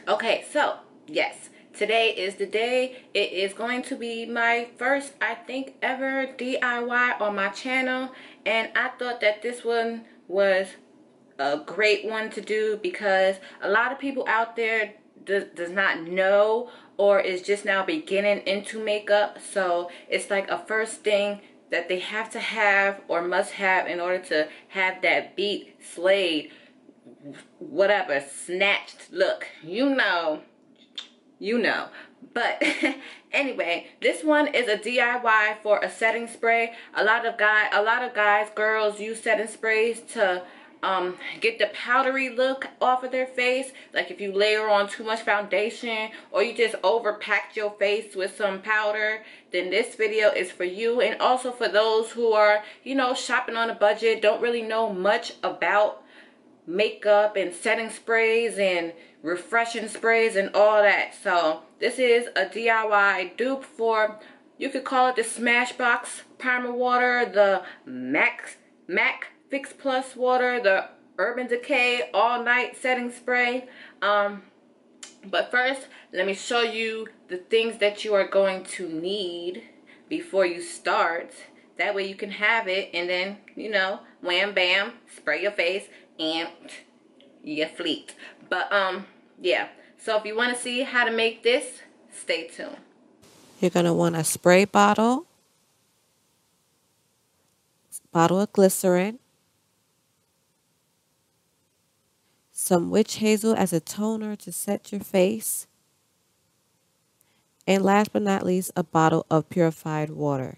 Okay, so yes, today is the day. It is going to be my first, I think, ever DIY on my channel, and I thought that this one was a great one to do because a lot of people out there does not know or is just now beginning into makeup. So it's like a first thing that they have to have or must have in order to have that beat, slayed, whatever, snatched look. You know. But anyway, this one is a DIY for a setting spray. A lot of guys, girls use setting sprays to get the powdery look off of their face. Like if you layer on too much foundation or you just overpacked your face with some powder, then this video is for you. And also for those who are, you know, shopping on a budget, don't really know much about makeup and setting sprays and refreshing sprays and all that. So this is a DIY dupe for, you could call it the Smashbox Primer Water, the MAC Fix Plus Water, the Urban Decay All Night Setting Spray. But first, let me show you the things that you are going to need before you start. That way you can have it and then, you know, wham bam, spray your face and your fleet. But yeah, so if you want to see how to make this, stay tuned. You're going to want a spray bottle of glycerin, some witch hazel as a toner to set your face, and last but not least, a bottle of purified water.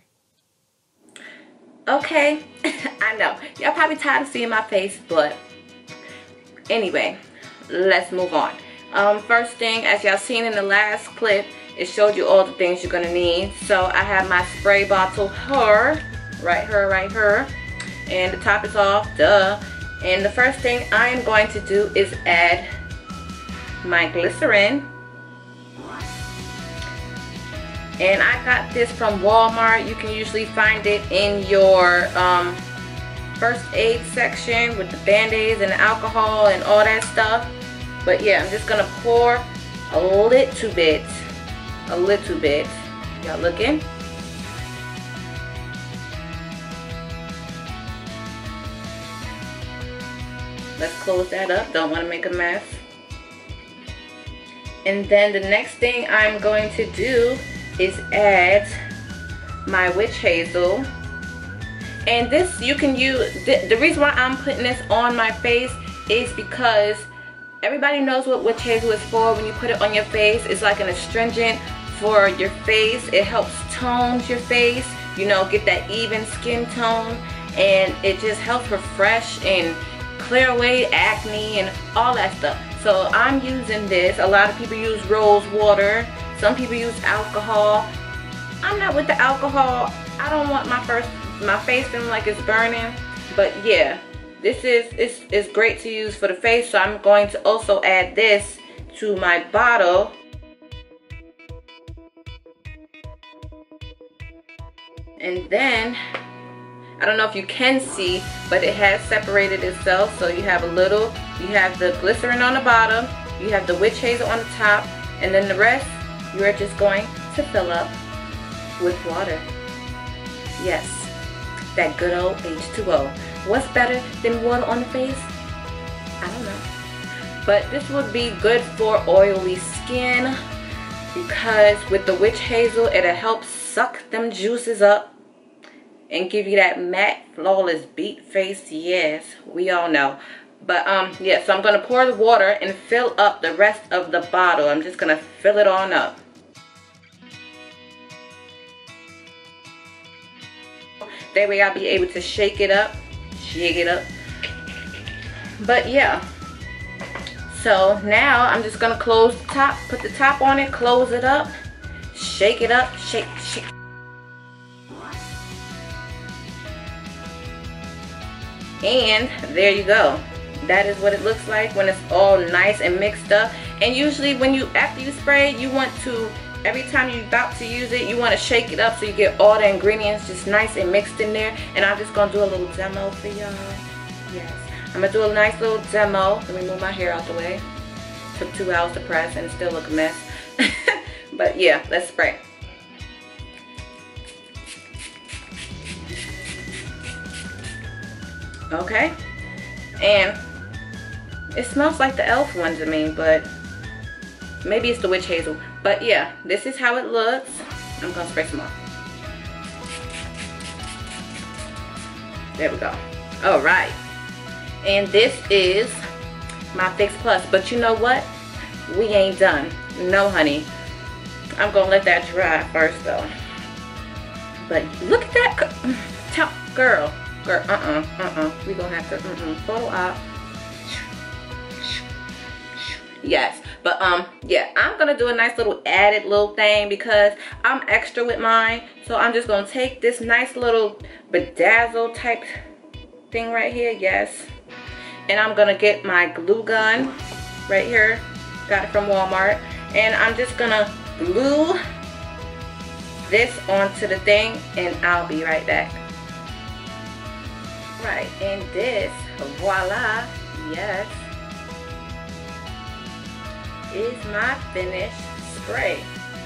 Okay, I know y'all probably tired of seeing my face, but anyway, let's move on. First thing, as y'all seen in the last clip, it showed you all the things you're gonna need. So I have my spray bottle right here, and the top is off, duh. And the first thing I am going to do is add my glycerin. And I got this from Walmart. You can usually find it in your first aid section with the band-aids and the alcohol and all that stuff. But yeah, I'm just gonna pour a little bit. Y'all looking? Let's close that up. Don't want to make a mess. And then the next thing I'm going to do is add my witch hazel. And this you can use, the reason why I'm putting this on my face is because everybody knows what witch hazel is for. When you put it on your face, it's like an astringent for your face. It helps tone your face, you know, get that even skin tone, and it just helps refresh and clear away acne and all that stuff. So I'm using this. A lot of people use rose water. Some people use alcohol. I'm not with the alcohol. I don't want my face feeling like it's burning. But yeah, this is great to use for the face. So I'm going to also add this to my bottle. And then, I don't know if you can see, but it has separated itself. So you have the glycerin on the bottom, you have the witch hazel on the top, and then the rest you are just going to fill up with water. Yes, that good old H2O. What's better than water on the face? I don't know. But this would be good for oily skin because with the witch hazel, it'll help suck them juices up and give you that matte, flawless beat face. Yes, we all know. But yeah, so I'm going to pour the water and fill up the rest of the bottle. I'm just going to fill it on up. That way I'll be able to shake it up. But yeah. So now I'm just going to close the top, put the top on it, close it up, shake it up, shake. And there you go. That is what it looks like when it's all nice and mixed up. And usually after you spray, you want to, every time you're about to use it, you want to shake it up so you get all the ingredients just nice and mixed in there. And I'm just going to do a little demo for y'all. Yes, I'm going to do a nice little demo. Let me move my hair out the way. Took 2 hours to press and still look a mess. But yeah, let's spray. Okay, and it smells like the elf one to me, but maybe it's the witch hazel. But yeah, this is how it looks. I'm gonna spray some more. There we go. All right, and this is my Fix Plus. But you know what? We ain't done. No, honey. I'm gonna let that dry first though. But look at that, girl. We gonna have to photo op. Yes, but yeah, I'm gonna do a nice little added little thing because I'm extra with mine. So I'm just gonna take this nice little bedazzle type thing right here, yes, and I'm gonna get my glue gun right here. Got it from Walmart, and I'm just gonna glue this onto the thing, and I'll be right back. Right, and this, voila, yes, is my finished spray.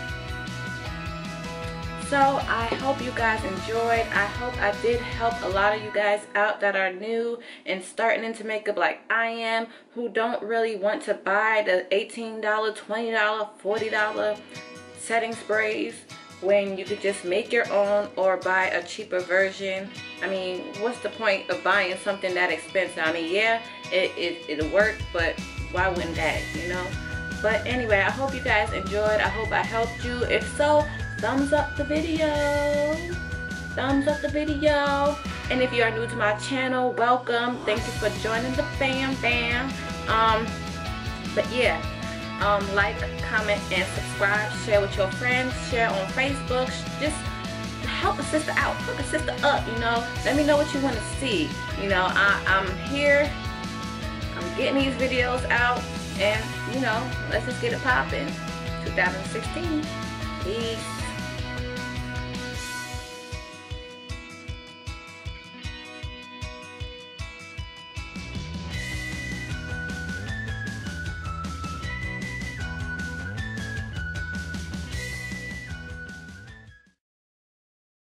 So I hope you guys enjoyed. I hope I did help a lot of you guys out that are new and starting into makeup like I am, who don't really want to buy the $18, $20, $40 setting sprays when you could just make your own or buy a cheaper version. I mean, what's the point of buying something that expensive? I mean, yeah, it'll work, but why wouldn't that, you know? But anyway, I hope you guys enjoyed. I hope I helped you. If so, thumbs up the video. Thumbs up the video. And if you are new to my channel, welcome. Thank you for joining the fam. But yeah, like, comment, and subscribe. Share with your friends. Share on Facebook. Just help a sister out. Hook a sister up, you know. Let me know what you want to see. You know, I'm here. I'm getting these videos out. And, you know, let's just get it popping. 2016. Peace.